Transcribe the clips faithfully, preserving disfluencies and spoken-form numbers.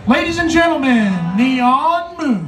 Ladies and gentlemen, Neon Moon.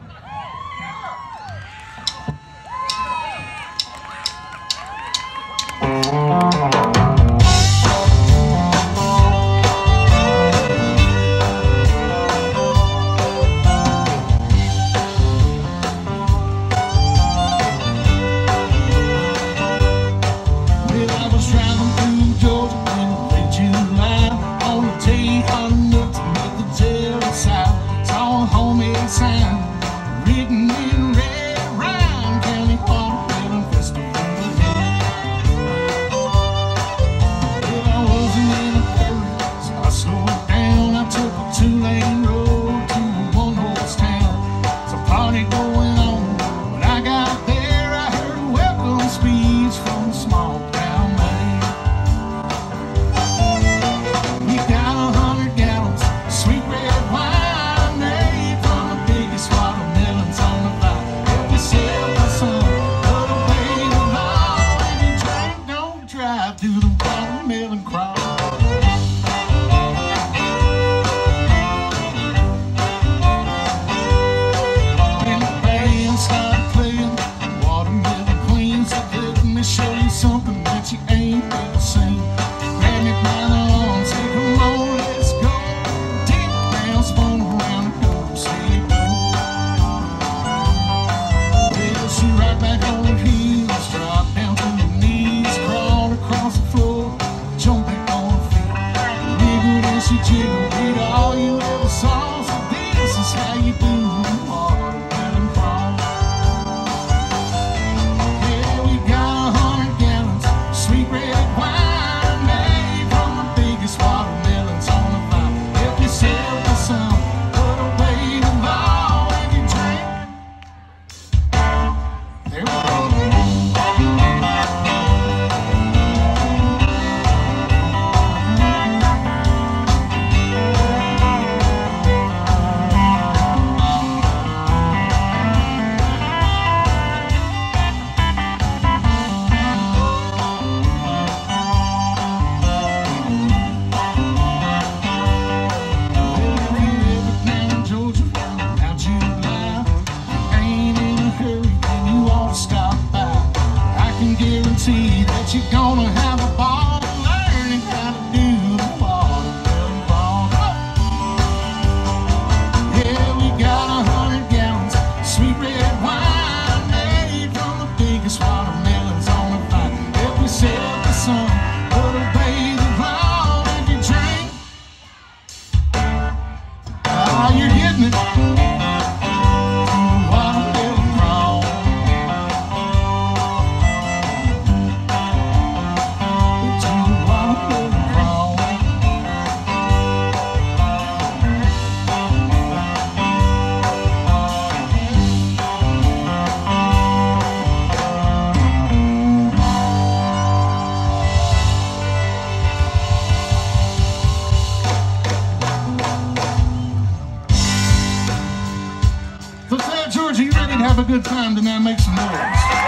That you're gonna have a ball learning how to do the watermelon ball. Yeah, we got a hundred gallons of sweet red wine made from the biggest watermelons on the vine. If we sell the sun, put away the law if you drink. Ah, you're getting it. LaFayette, Georgia, you ready to have a good time tonight? Make some noise.